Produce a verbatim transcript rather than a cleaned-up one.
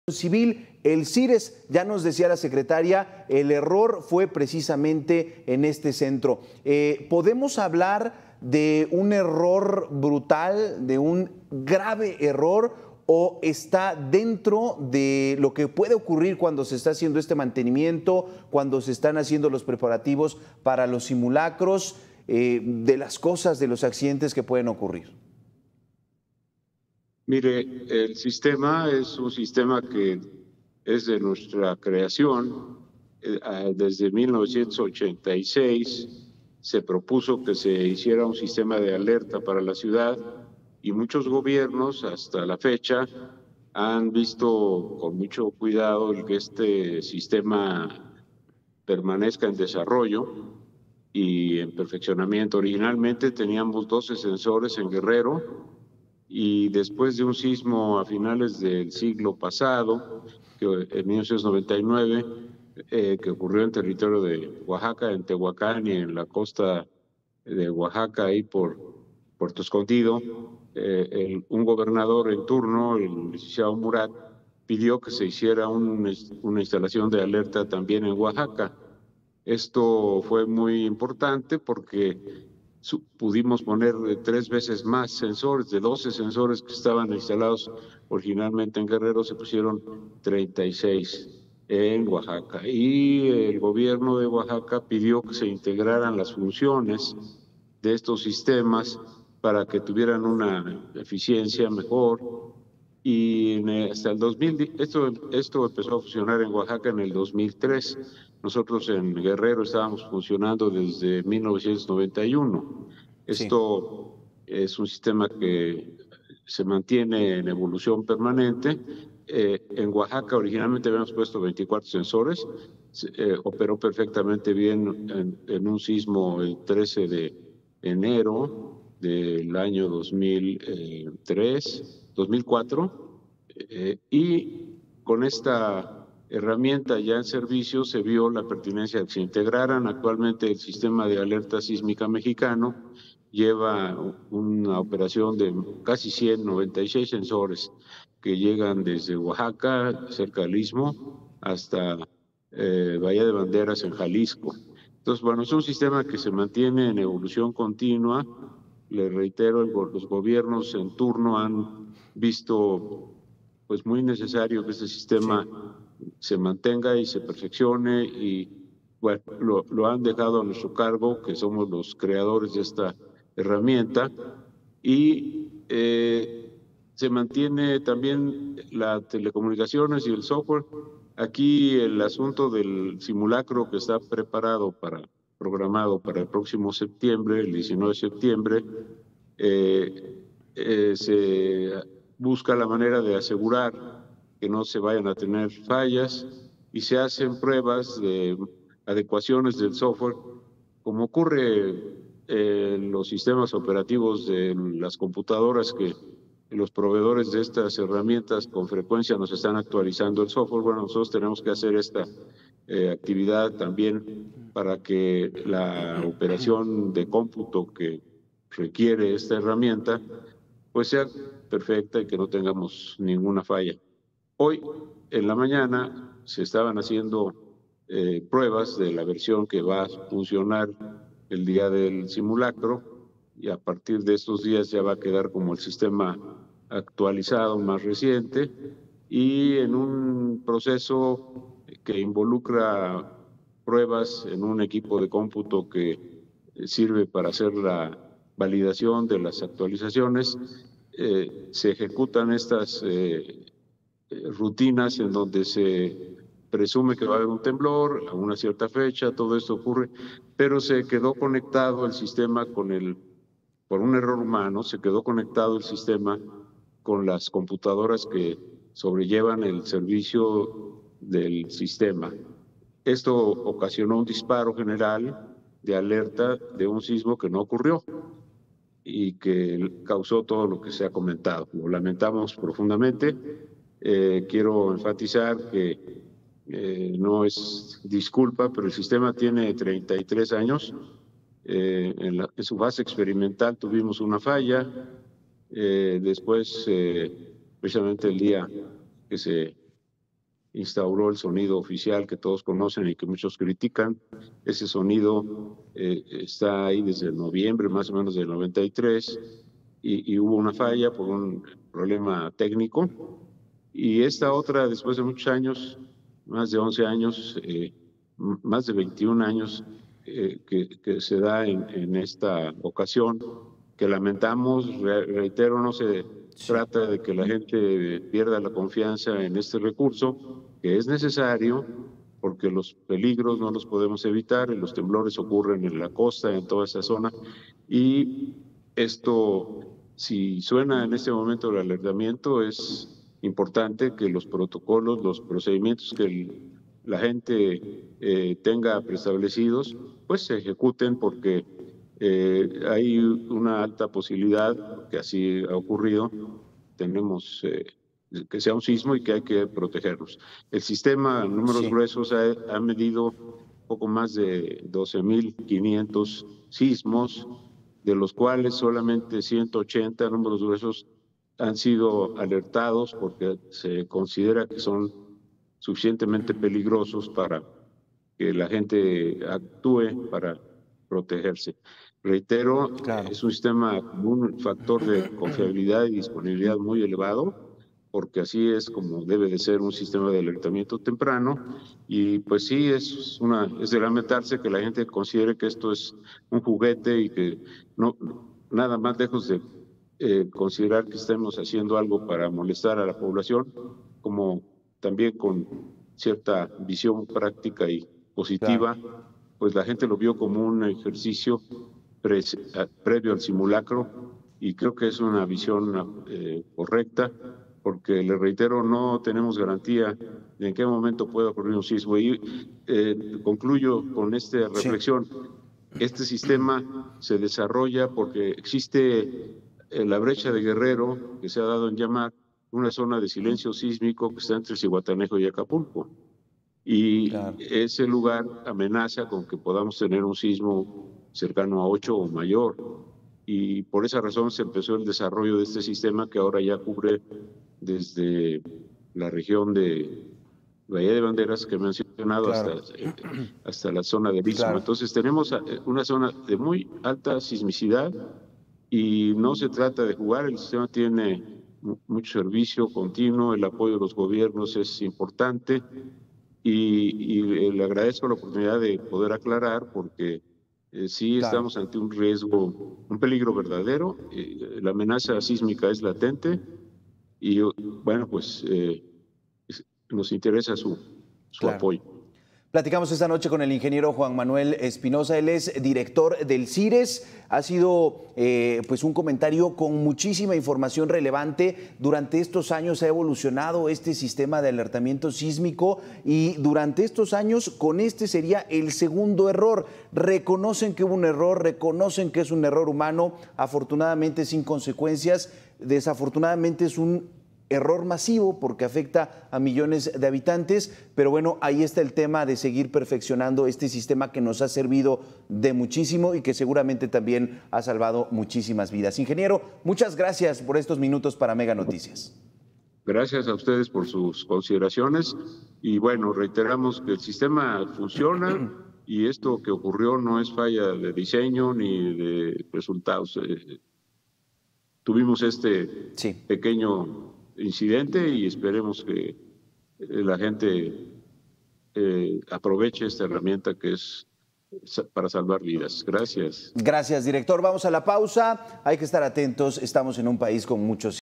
Civil, el CIRES, ya nos decía la secretaria, el error fue precisamente en este centro. Eh, ¿Podemos hablar de un error brutal, de un grave error, o está dentro de lo que puede ocurrir cuando se está haciendo este mantenimiento, cuando se están haciendo los preparativos para los simulacros, eh, de las cosas, de los accidentes que pueden ocurrir? Mire, el sistema es un sistema que es de nuestra creación. Desde mil novecientos ochenta y seis se propuso que se hiciera un sistema de alerta para la ciudad y muchos gobiernos hasta la fecha han visto con mucho cuidado el que este sistema permanezca en desarrollo y en perfeccionamiento. Originalmente teníamos doce sensores en Guerrero, y después de un sismo a finales del siglo pasado, que en mil novecientos noventa y nueve, eh, que ocurrió en territorio de Oaxaca, en Tehuacán y en la costa de Oaxaca, ahí por Puerto Escondido, eh, el, un gobernador en turno, el licenciado Murat, pidió que se hiciera un, una instalación de alerta también en Oaxaca. Esto fue muy importante porque pudimos poner tres veces más sensores. De doce sensores que estaban instalados originalmente en Guerrero, se pusieron treinta y seis en Oaxaca. Y el gobierno de Oaxaca pidió que se integraran las funciones de estos sistemas para que tuvieran una eficiencia mejor. Y hasta el dos mil, esto, esto empezó a funcionar en Oaxaca en el dos mil tres. Nosotros en Guerrero estábamos funcionando desde mil novecientos noventa y uno. Esto sí. Es un sistema que se mantiene en evolución permanente. Eh, en Oaxaca originalmente habíamos puesto veinticuatro sensores, eh, operó perfectamente bien en, en un sismo el trece de enero del año dos mil tres, dos mil cuatro, eh, y con esta herramienta ya en servicio se vio la pertinencia de que se integraran. Actualmente el sistema de alerta sísmica mexicano lleva una operación de casi cien, noventa y seis sensores que llegan desde Oaxaca, cerca del Istmo, hasta eh, Bahía de Banderas en Jalisco. Entonces, bueno, es un sistema que se mantiene en evolución continua. Le reitero, el, los gobiernos en turno han visto pues muy necesario que este sistema sí. se mantenga y se perfeccione, y bueno, lo, lo han dejado a nuestro cargo, que somos los creadores de esta herramienta, y eh, se mantiene también las telecomunicaciones y el software. Aquí el asunto del simulacro que está preparado para, programado para el próximo septiembre, el diecinueve de septiembre, eh, eh, se busca la manera de asegurar que no se vayan a tener fallas y se hacen pruebas de adecuaciones del software, como ocurre en los sistemas operativos de las computadoras, que los proveedores de estas herramientas con frecuencia nos están actualizando el software. Bueno, nosotros tenemos que hacer esta eh, actividad también para que la operación de cómputo que requiere esta herramienta pues sea perfecta y que no tengamos ninguna falla. Hoy en la mañana se estaban haciendo eh, pruebas de la versión que va a funcionar el día del simulacro, y a partir de estos días ya va a quedar como el sistema actualizado más reciente, y en un proceso que involucra pruebas en un equipo de cómputo que sirve para hacer la validación de las actualizaciones. Eh, se ejecutan estas eh, rutinas en donde se presume que va a haber un temblor a una cierta fecha. Todo esto ocurre, pero se quedó conectado el sistema con el, por un error humano, se quedó conectado el sistema con las computadoras que sobrellevan el servicio del sistema. Esto ocasionó un disparo general de alerta de un sismo que no ocurrió y que causó todo lo que se ha comentado. Lo lamentamos profundamente. Eh, quiero enfatizar que eh, no es disculpa, pero el sistema tiene treinta y tres años. Eh, en, la, en su fase experimental tuvimos una falla. Eh, después, eh, precisamente el día que se instauró el sonido oficial que todos conocen y que muchos critican. Ese sonido eh, está ahí desde noviembre más o menos del noventa y tres y, y hubo una falla por un problema técnico. Y esta otra, después de muchos años, más de once años, eh, más de veintiún años, eh, que, que se da en, en esta ocasión, que lamentamos, re, reitero, no se sí. trata de que la gente pierda la confianza en este recurso, que es necesario, porque los peligros no los podemos evitar, los temblores ocurren en la costa, en toda esa zona, y esto, si suena en este momento el alertamiento, es importante que los protocolos, los procedimientos que el, la gente eh, tenga preestablecidos, pues se ejecuten, porque eh, hay una alta posibilidad, que así ha ocurrido, tenemos eh, que sea un sismo y que hay que protegernos. El sistema números sí. gruesos ha, ha medido poco más de doce mil quinientos sismos, de los cuales solamente ciento ochenta números gruesos han sido alertados porque se considera que son suficientemente peligrosos para que la gente actúe para protegerse. Reitero, claro. es un sistema con un factor de confiabilidad y disponibilidad muy elevado, porque así es como debe de ser un sistema de alertamiento temprano, y pues sí, es, una, es de lamentarse que la gente considere que esto es un juguete y que no, nada más lejos de Eh, considerar que estemos haciendo algo para molestar a la población, como también con cierta visión práctica y positiva, claro. pues la gente lo vio como un ejercicio pre, previo al simulacro, y creo que es una visión eh, correcta, porque le reitero, no tenemos garantía de en qué momento puede ocurrir un sismo. Y eh, concluyo con esta reflexión. Sí. Este sistema se desarrolla porque existe la brecha de Guerrero, que se ha dado en llamar una zona de silencio sísmico que está entre Zihuatanejo y Acapulco. Y claro. ese lugar amenaza con que podamos tener un sismo cercano a ocho o mayor. Y por esa razón se empezó el desarrollo de este sistema, que ahora ya cubre desde la región de Bahía de Banderas, que he mencionado, claro. hasta, eh, hasta la zona del Istmo. Claro. Entonces tenemos una zona de muy alta sismicidad, y no se trata de jugar. El sistema tiene mucho servicio continuo, el apoyo de los gobiernos es importante, y, y le agradezco la oportunidad de poder aclarar, porque eh, sí claro. estamos ante un riesgo, un peligro verdadero, eh, la amenaza sísmica es latente, y bueno, pues eh, nos interesa su, su claro. apoyo. Platicamos esta noche con el ingeniero Juan Manuel Espinosa, él es director del CIRES. Ha sido eh, pues un comentario con muchísima información relevante. Durante estos años ha evolucionado este sistema de alertamiento sísmico, y durante estos años con este sería el segundo error. Reconocen que hubo un error, reconocen que es un error humano, afortunadamente sin consecuencias. Desafortunadamente es un error masivo porque afecta a millones de habitantes, pero bueno, ahí está el tema de seguir perfeccionando este sistema que nos ha servido de muchísimo y que seguramente también ha salvado muchísimas vidas. Ingeniero, muchas gracias por estos minutos para Mega Noticias. Gracias a ustedes por sus consideraciones, y bueno, reiteramos que el sistema funciona y esto que ocurrió no es falla de diseño ni de resultados. Eh, tuvimos este sí. pequeño incidente y esperemos que la gente eh, aproveche esta herramienta que es para salvar vidas. Gracias. Gracias, director. Vamos a la pausa. Hay que estar atentos. Estamos en un país con muchos